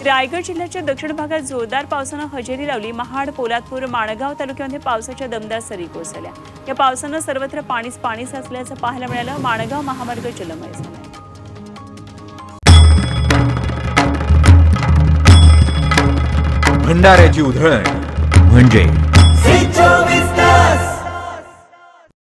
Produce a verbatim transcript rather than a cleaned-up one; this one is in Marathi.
रायगड जिल्ह्याच्या दक्षिण भागात जोरदार पावसानं हजेरी लावली। महाड, पोलादपूर, माणगाव तालुक्यामध्ये पावसाच्या दमदार सरी कोसळल्या। या पावसानं सर्वत्र पाणीच पाणी साचल्याचं पाहायला मिळालं। माणगाव महामार्ग जलमय झाला। भंडाऱ्याची उधळण म्हणजे